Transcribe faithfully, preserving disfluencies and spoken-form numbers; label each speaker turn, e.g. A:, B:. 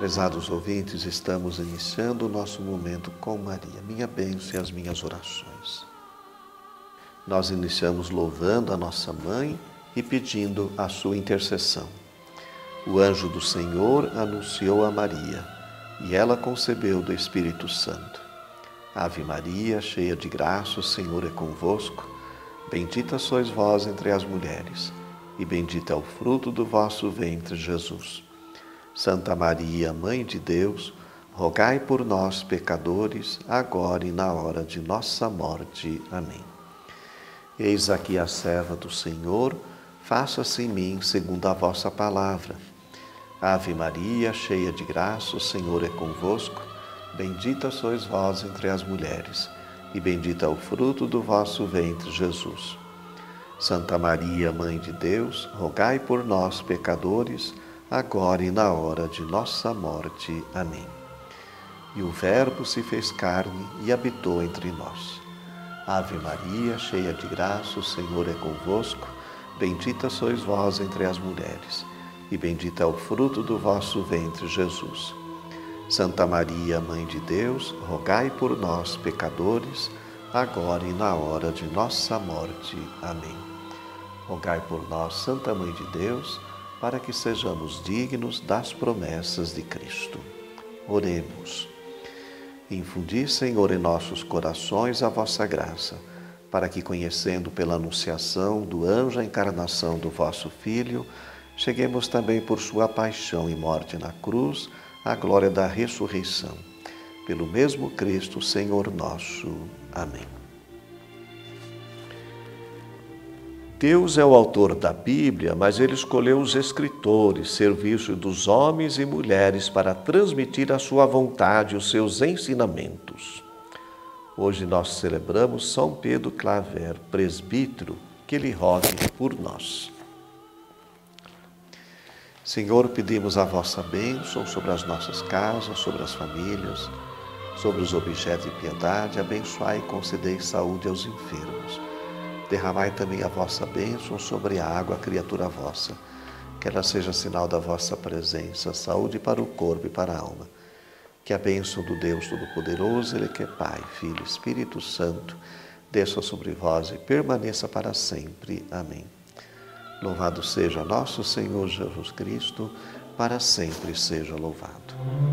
A: Prezados ouvintes, estamos iniciando o nosso momento com Maria, minha bênção e as minhas orações. Nós iniciamos louvando a nossa mãe e pedindo a sua intercessão. O anjo do Senhor anunciou a Maria, e ela concebeu do Espírito Santo. Ave Maria, cheia de graça, o Senhor é convosco. Bendita sois vós entre as mulheres, e bendito é o fruto do vosso ventre, Jesus. Santa Maria, Mãe de Deus, rogai por nós, pecadores, agora e na hora de nossa morte. Amém. Eis aqui a serva do Senhor, faça-se em mim segundo a vossa palavra. Ave Maria, cheia de graça, o Senhor é convosco. Bendita sois vós entre as mulheres, e bendito é o fruto do vosso ventre, Jesus. Santa Maria, Mãe de Deus, rogai por nós, pecadores, agora e na hora de nossa morte. Amém. E o Verbo se fez carne e habitou entre nós. Ave Maria, cheia de graça, o Senhor é convosco. Bendita sois vós entre as mulheres, e bendito é o fruto do vosso ventre, Jesus. Santa Maria, Mãe de Deus, rogai por nós, pecadores, agora e na hora de nossa morte. Amém. Rogai por nós, Santa Mãe de Deus, para que sejamos dignos das promessas de Cristo. Oremos. Infundi, Senhor, em nossos corações a vossa graça, para que, conhecendo pela anunciação do anjo a encarnação do vosso Filho, cheguemos também por sua paixão e morte na cruz à glória da ressurreição. Pelo mesmo Cristo, Senhor nosso. Amém. Deus é o autor da Bíblia, mas Ele escolheu os escritores, serviço dos homens e mulheres para transmitir a sua vontade e os seus ensinamentos. Hoje nós celebramos São Pedro Claver, presbítero, que Ele rogue por nós. Senhor, pedimos a vossa bênção sobre as nossas casas, sobre as famílias, sobre os objetos de piedade. Abençoai e concedei saúde aos enfermos. Derramai também a vossa bênção sobre a água, criatura vossa, que ela seja sinal da vossa presença, saúde para o corpo e para a alma. Que a bênção do Deus Todo-Poderoso, Ele que é Pai, Filho e Espírito Santo, desça sobre vós e permaneça para sempre. Amém. Louvado seja nosso Senhor Jesus Cristo, para sempre seja louvado.